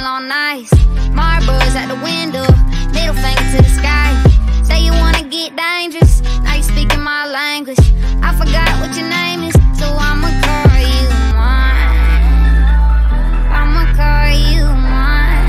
dancing all nice. Marlboros at the window, middle finger to the sky. Say you wanna get dangerous, now you speaking my language. I forgot what your name is, so I'ma call you mine. I'ma call you mine.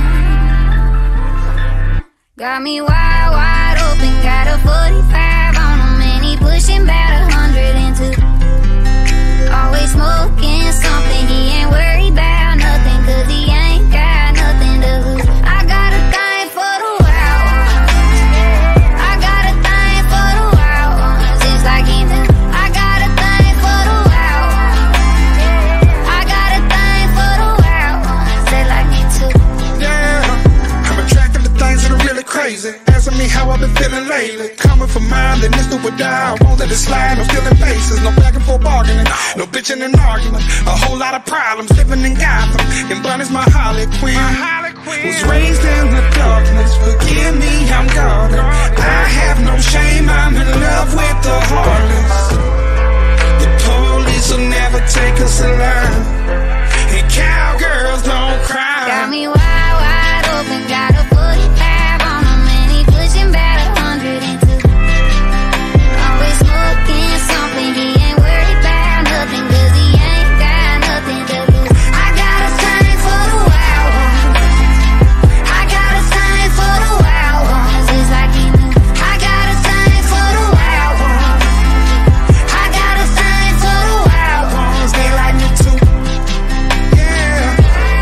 Got me wide, wide open, got a 45 on him, and he pushing about 100 into. Always smoking something, he ain't worried about nothing, cause he ain't got nothing to lose. I got a thing for the wild ones. I got a thing for the wild ones. It's like he knew. I got a thing for the wild ones. I got a thing for the wild ones. They like me too. Yeah, I'm attracted to things that are really crazy. Asking me how I've been feeling lately. Coming for mine, then this do or die. Won't let it slide, no stealing faces, no back and forth bargaining, no bitching and arguing. A whole lot of problems living in Gotham. And Bunny's my Harley Quinn. Was raised in the darkness, forgive me, I'm guarded. I have no shame, I'm in love with the heartless. The police will never take us alive. And cowgirls don't cry. Got me wide, wide open, got a 45 on him, and he pushing about 100 into. Always smoking something, he ain't worried about nothing, cause he ain't got nothing to lose. I got a thing for the wild ones. I got a thing for the wild ones. It's like he knew. I got a thing for the wild ones. I got a thing for the wild ones. They like me too. Yeah.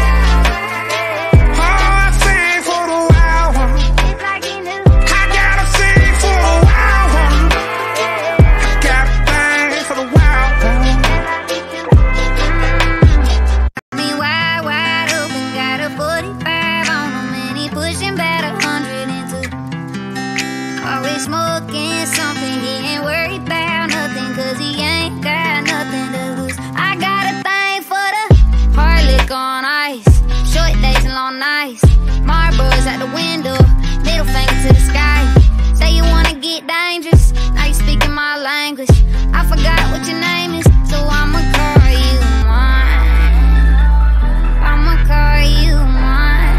Oh, I sing for the wild ones. It's like he knew. I gotta sing for the wild ones. I got a thing for the wild ones. Me wide, wide open, got a 45 on him, and he pushing about 100 into. Always smoking something, he ain't worried about nothing, cause he ain't got nothing to lose. I got a thing for the hard lick on ice, short days and long nights. Marlboros at the window, middle finger to the sky. Say you wanna get dangerous, now you speaking my language. I forgot what your name is, so I'ma call you mine. I'ma call you mine.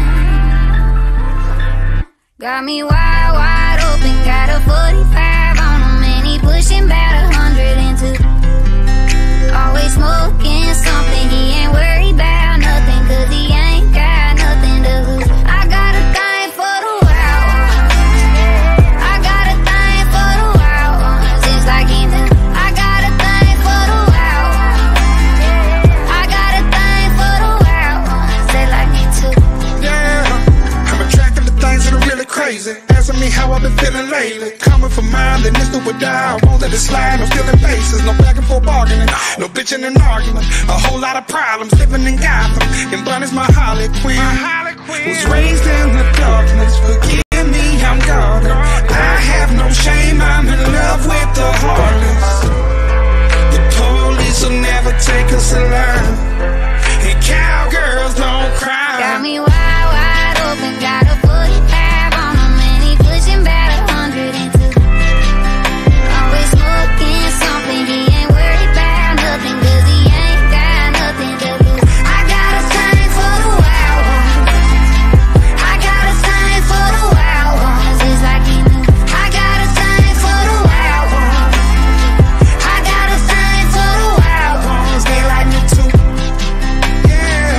Got me wide, wide open, got a 45 on him, and he pushing about 100 into. Always smoking something, he ain't worried about nothing, cause he ain't got nothing to lose. I got a thing for the wild ones. I got a thing for the wild ones. It's like he knew. I got a thing for the wild ones. I got a thing for the wild ones. They like me too. Yeah, I'm attracted to things that are really crazy. Asking me how I've been feeling lately. Coming for mine, then this do or die. Won't let it slide, no stealing faces, no back and forth bargaining, no bitching and arguing. A whole lot of problems living in Gotham. And Bunny's my Harley Quinn. Was raised in the darkness, forgive me, I'm guarded. I have no shame, I'm in love with the heartless. The police will never take us alive. And cowgirls don't cry. Got me wide, wide open, got a 45 on him, and he pushing about 100 into. Always smoking something, he ain't worried about nothing, cause he ain't got nothing to lose. I got a thing for the wild ones. I got a thing for the wild ones. It's like he knew. I got a thing for the wild ones. I got a thing for the wild ones. They like me too. Yeah.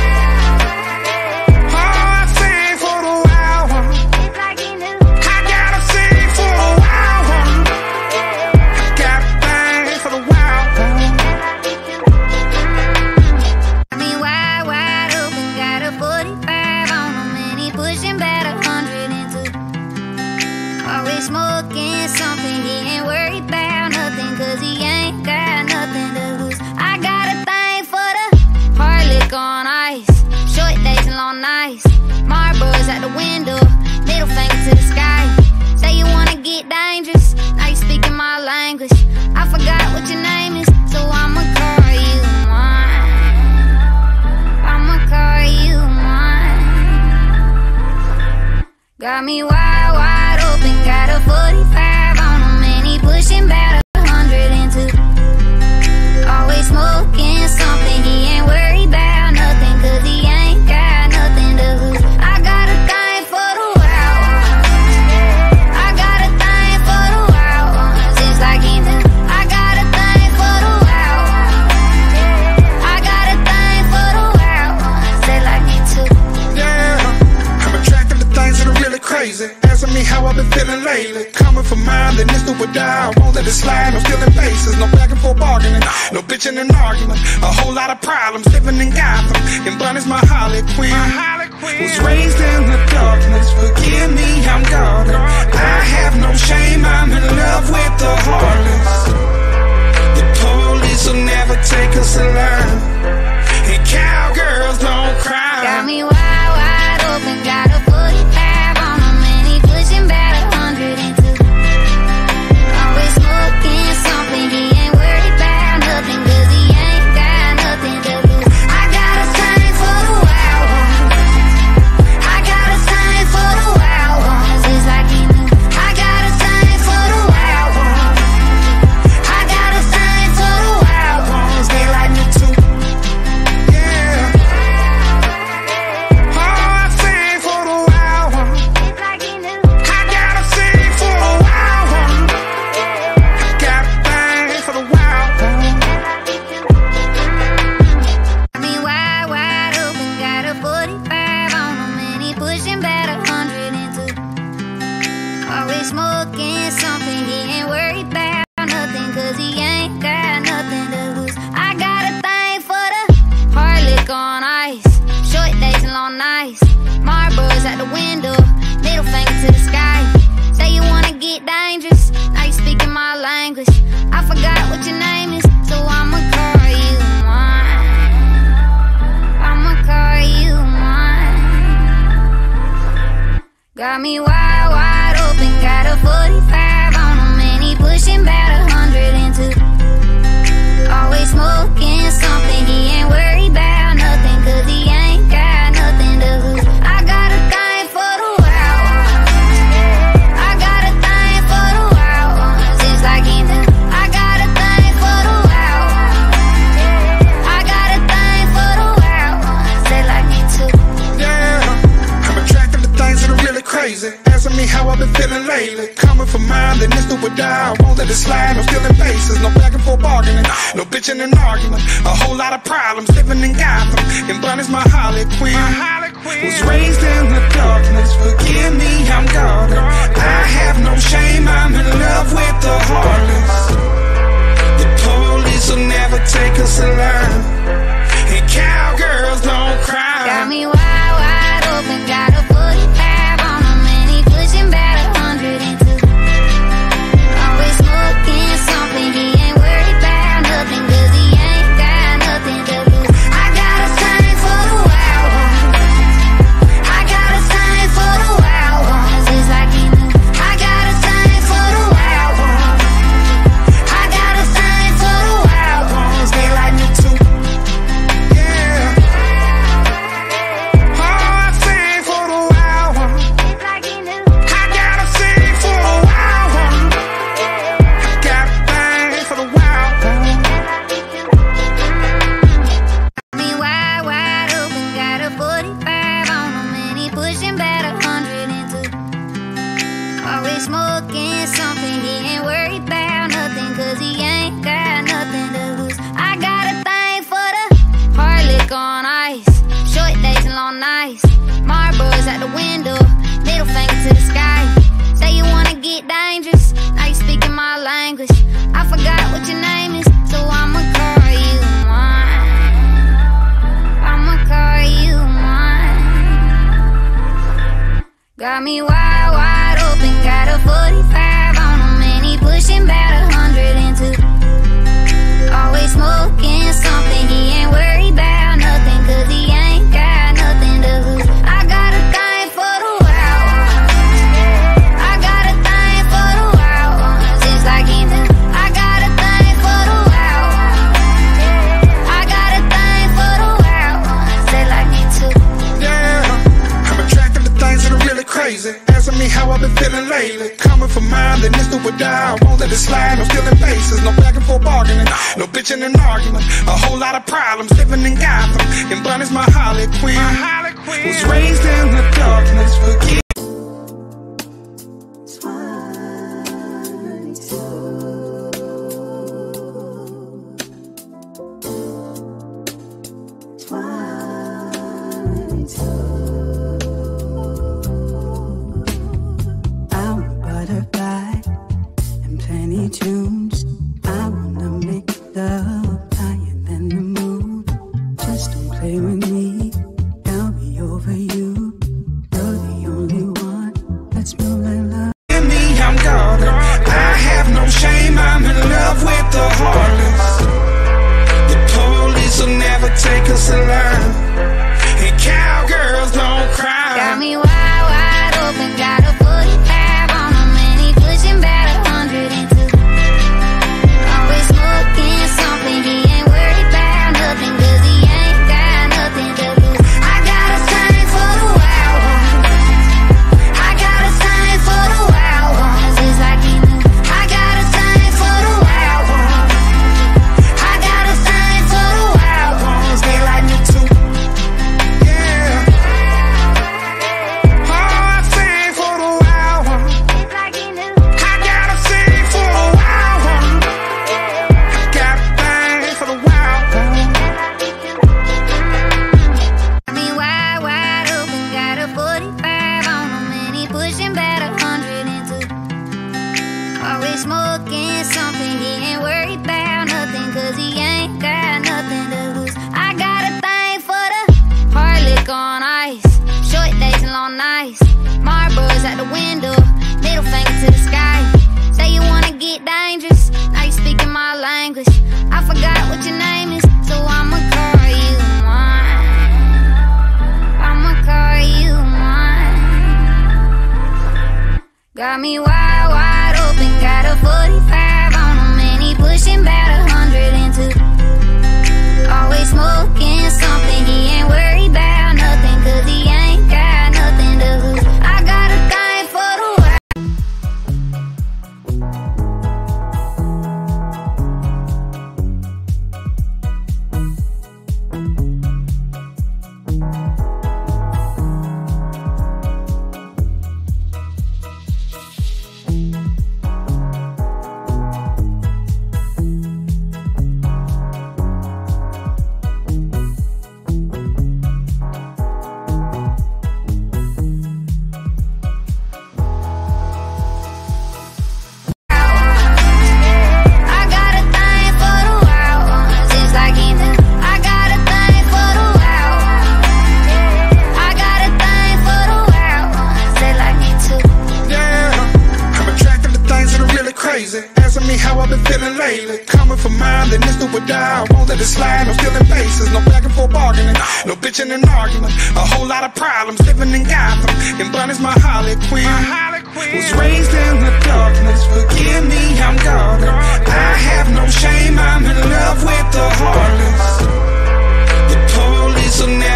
Oh, I sing for the wild ones. It's like he knew. I gotta sing for the wild ones. I got a thing for the wild ones. I mean, wide, wide open, got a 45 on him, and he pushing about 100 into. Always smoking something, he ain't worried about nothing, cause he ain't got nothing to lose. I got a thing for the hard lick on ice, short days and long nights. Marlboros at the window, middle finger to the sky. Say you wanna get dangerous, now you speaking my language. I forgot what your name is, so I'ma call you mine. I'ma call you mine. Got me wide, wide open, got a 45 on him, and he pushing about 100 into. Always smoking something, he ain't worried about nothing, cause he ain't got nothing to lose. feeling lately. Coming for mine, then it's do or die. I won't let it slide, no stealing faces, no back and forth bargaining, no bitching and argument. A whole lot of problems living in Gotham. And Bunny's my Harley Quinn. Was raised in the darkness, forgive me, I'm guarded. I have no shame, I'm in love with the heartless. The police will never take us alive. And cowgirls don't cry. Got me wide, wide open, got a 45 on him, and he pushing about 102. Always smoking something, he ain't worried about nothing, cause he ain't got nothing to lose. I got a sign for the wild ones. I got a sign for the wild ones. It's like he knew. I got a sign for the wild ones. I got a sign for the wild ones. They like me too. Smoking something, he ain't worried about nothing, cause he ain't got nothing to lose. I got a thing for the hard liquor on ice, short days and long nights, Marlboros at the window, middle finger to the sky. Say you wanna get dangerous, now you speaking my language. I forgot what your name is, so I'ma call you mine. I'ma call you mine. Got me wild, wide open, got a 45 on him, and he pushing about 102. Always smoking something, he ain't worried about nothing, cause he ain't got nothing to lose. I got a thing for the wild ones. I got a thing for the wild ones. It's like he knew. I got a thing for the wild ones. I got a thing for the wild ones. They like me too. Yeah, I'm attracted to things that are really crazy. Asking me how I've been feeling lately. Coming for mine, then it's do or die. I won't let it slide, no stealing faces, no back and forth bargaining, no bitching and argument. A whole lot of problems living in Gotham. And Bunny's my Harley Quinn. Was raised in the darkness, forgive me, I'm guarded. I have no shame, I'm in love with the heartless. The police will never take us alive. And cowgirls don't cry. Got me wide, wide open, got a 45 on him, and he pushing about 102. Always smoking something, he ain't worried about nothing, cause he ain't got nothing to lose. I got a sign for the wild ones. I got a sign for the wild ones. It's like he knew. I got a sign for the wild ones. I got a sign for the wild ones. They like me too. Smoking something, he ain't worried about nothing, cause he ain't got nothing to lose. I got a thing for the hard liquor on ice, short days and long nights, Marlboros at the window, middle finger to the sky. Say you wanna get dangerous, now you speaking my language. I forgot what your name is, so I'ma call you mine. I'ma call you mine. Got me wild, wide open, got a 45 on him, and he pushing about 102. Always smoking something, he ain't worried about nothing, cause he ain't got nothing to lose. I got a thing for the wild ones. I got a thing for the wild ones. It's like he knew. I got a thing for the wild ones. I got a thing for the wild ones. They like me too. Yeah, I'm attracted to things that are really crazy. Asking me how I've been feeling lately. Coming for mine, then it's do or die. I won't let it slide, no stealing faces, no back and forth bargaining, no bitching and argument. A whole lot of problems living in Gotham. And Bunny's my Harley Quinn. Was raised in the darkness, forgive. I'm nice. Marlboros out the window, middle finger to the sky. Say you wanna get dangerous, now you speaking my language. I forgot what your name is, so I'ma call you mine. I'ma call you mine. Got me wide, wide open, got a 45 on him, and he pushing about 100 into. Always smoking something, he ain't worried about nothing, cause he ain't got nothing to lose. I got a thing for the world. Asking me how I've been feeling lately. Coming for mine, then this do or die. I won't let it slide, no stealing bases. No back and forth bargaining, no bitching and arguing. A whole lot of problems living in Gotham. And Bunny's my Harley Quinn. Was raised in the darkness, forgive me, I'm guarded. I have no shame, I'm in love with the heartless. The police are now